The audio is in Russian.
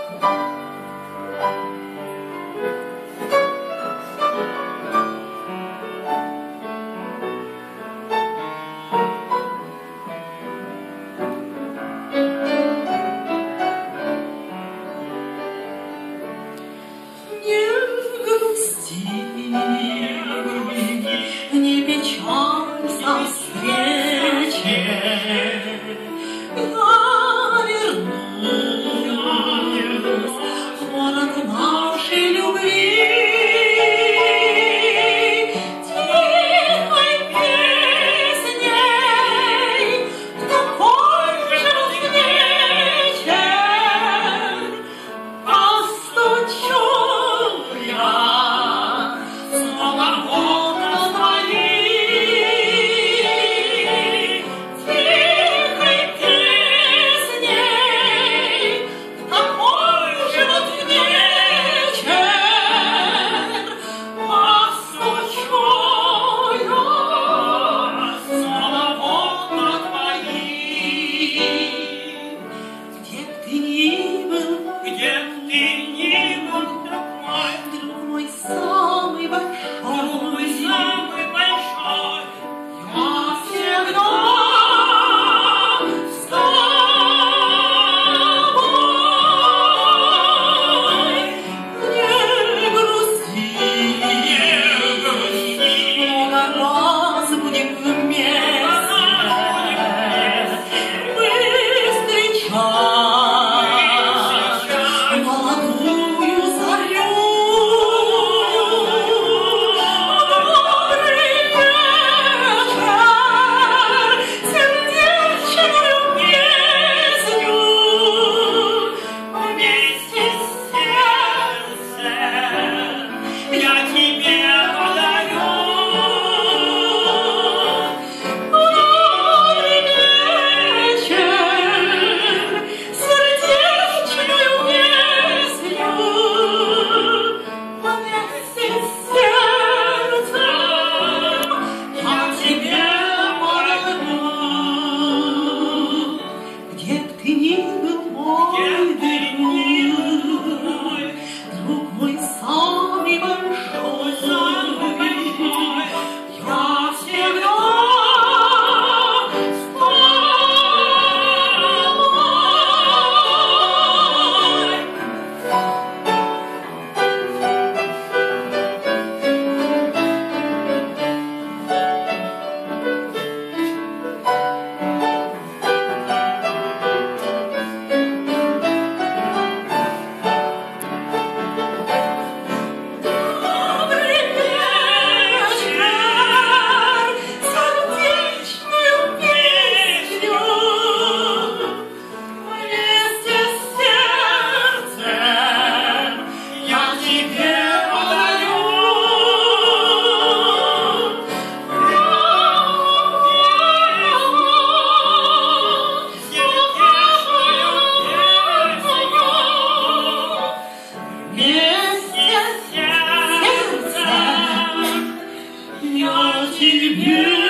Не печалься о встрече, я вернусь в город нашей любви. Тихой песней в такой же вечер постучу я снова в окна твои. Тихой песней в такой же вечер постучу я снова в окна твои. Где б ты ни был, друг мой самый большой, я всегда с тобой. Не грусти, много раз будем вместе мы встречать молодую зарю. Добрый вечер, сердечную песню вместе с сердцем я тебе подарю. Добрый вечер, сердечную песню вместе с сердцем я тебе подарю. Где б ты ни был, друг мой самый большой, я всегда с тобой. Добрый вечер, сердечную песню вместе с сердцем я тебе подарю. Вместе с сердцем я тебе